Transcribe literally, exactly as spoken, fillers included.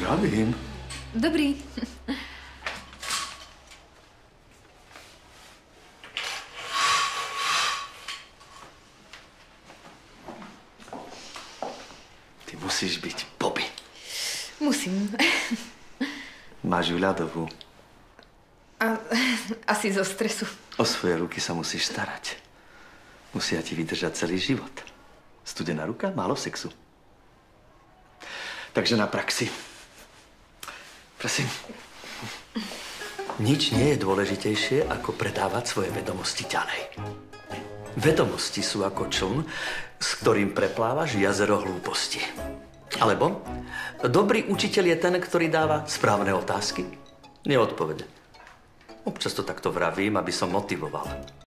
Vravím. Dobrý. Ty musíš byť Bobby. Musím. Máš ju ľadovú. A, asi zo stresu. O svoje ruky sa musíš starať. Musia ti vydržať celý život. Studená ruka, málo sexu. Takže na praxi. Prosím. Nič nie je dôležitejšie, ako predávať svoje vedomosti ďalej. Vedomosti sú ako čln, s ktorým preplávaš jazero hlúposti. Alebo dobrý učiteľ je ten, ktorý dáva správne otázky, nie odpovede. Občas to takto vravím, aby som motivoval.